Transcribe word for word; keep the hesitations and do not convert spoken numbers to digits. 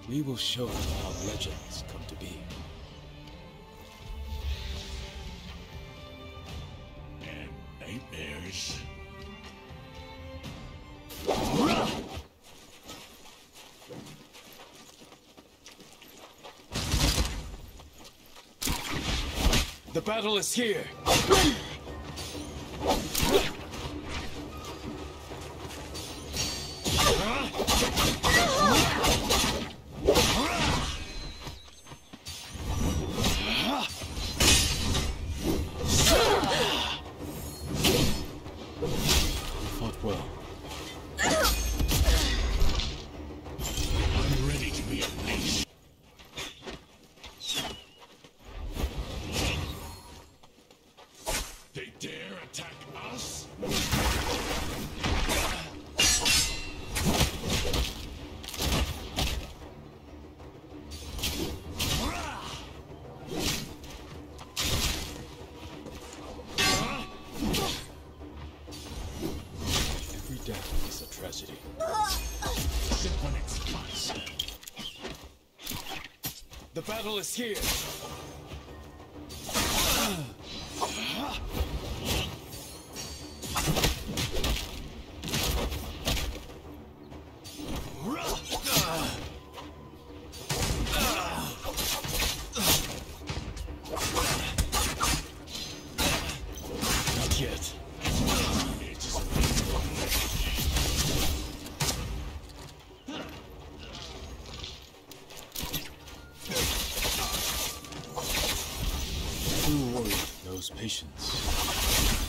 We will show them how legends come to be. And nightmares. The battle is here! The battle is here! Not yet. True warrior knows patience.